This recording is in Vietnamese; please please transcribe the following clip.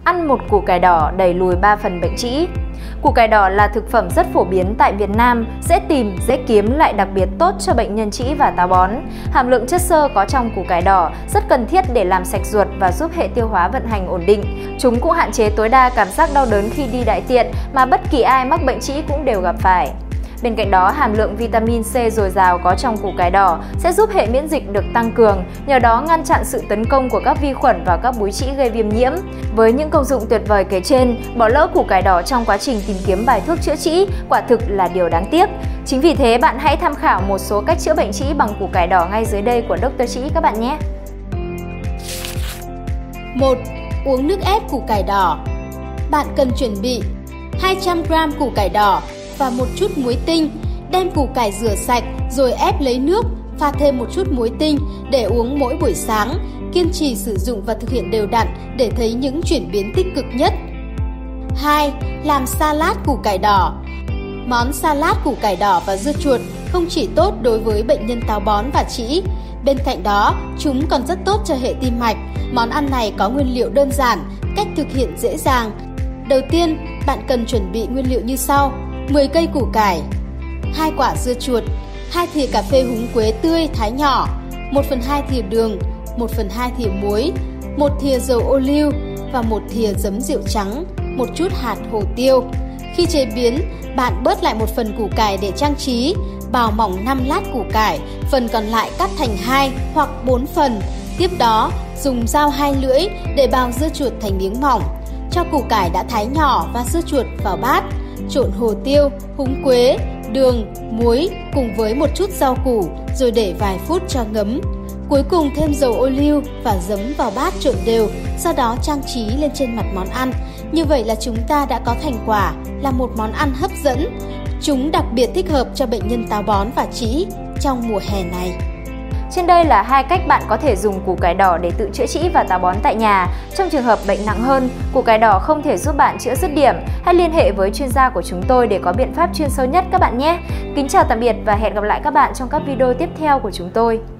Ăn một củ cải đỏ đẩy lùi 3 phần bệnh trĩ. Củ cải đỏ là thực phẩm rất phổ biến tại Việt Nam, dễ tìm, dễ kiếm lại đặc biệt tốt cho bệnh nhân trĩ và táo bón. Hàm lượng chất xơ có trong củ cải đỏ rất cần thiết để làm sạch ruột và giúp hệ tiêu hóa vận hành ổn định. Chúng cũng hạn chế tối đa cảm giác đau đớn khi đi đại tiện mà bất kỳ ai mắc bệnh trĩ cũng đều gặp phải. Bên cạnh đó, hàm lượng vitamin C dồi dào có trong củ cải đỏ sẽ giúp hệ miễn dịch được tăng cường, nhờ đó ngăn chặn sự tấn công của các vi khuẩn và các búi trĩ gây viêm nhiễm. Với những công dụng tuyệt vời kể trên, bỏ lỡ củ cải đỏ trong quá trình tìm kiếm bài thuốc chữa trĩ quả thực là điều đáng tiếc. Chính vì thế, bạn hãy tham khảo một số cách chữa bệnh trĩ bằng củ cải đỏ ngay dưới đây của Dr. Trĩ các bạn nhé! 1. Uống nước ép củ cải đỏ. Bạn cần chuẩn bị 200 g củ cải đỏ và một chút muối tinh. Đem củ cải rửa sạch rồi ép lấy nước, pha thêm một chút muối tinh để uống mỗi buổi sáng. Kiên trì sử dụng và thực hiện đều đặn để thấy những chuyển biến tích cực nhất. 2. Làm salad củ cải đỏ. Món salad củ cải đỏ và dưa chuột không chỉ tốt đối với bệnh nhân táo bón và trĩ. Bên cạnh đó, chúng còn rất tốt cho hệ tim mạch. Món ăn này có nguyên liệu đơn giản, cách thực hiện dễ dàng. Đầu tiên, bạn cần chuẩn bị nguyên liệu như sau: 10 cây củ cải, 2 quả dưa chuột, 2 thìa cà phê húng quế tươi thái nhỏ, 1/2 thìa đường, 1/2 thìa muối, 1 thìa dầu ô liu và 1 thìa giấm rượu trắng, một chút hạt hồ tiêu. Khi chế biến, bạn bớt lại một phần củ cải để trang trí, bào mỏng 5 lát củ cải, phần còn lại cắt thành 2 hoặc 4 phần. Tiếp đó, dùng dao 2 lưỡi để bào dưa chuột thành miếng mỏng. Cho củ cải đã thái nhỏ và dưa chuột vào bát, trộn hồ tiêu, húng quế, đường, muối cùng với một chút rau củ rồi để vài phút cho ngấm. Cuối cùng thêm dầu ô liu và giấm vào bát trộn đều, sau đó trang trí lên trên mặt món ăn. Như vậy là chúng ta đã có thành quả là một món ăn hấp dẫn. Chúng đặc biệt thích hợp cho bệnh nhân táo bón và trĩ trong mùa hè này. Trên đây là 2 cách bạn có thể dùng củ cải đỏ để tự chữa trĩ và táo bón tại nhà. Trong trường hợp bệnh nặng hơn, củ cải đỏ không thể giúp bạn chữa dứt điểm, hãy liên hệ với chuyên gia của chúng tôi để có biện pháp chuyên sâu nhất các bạn nhé. Kính chào tạm biệt và hẹn gặp lại các bạn trong các video tiếp theo của chúng tôi.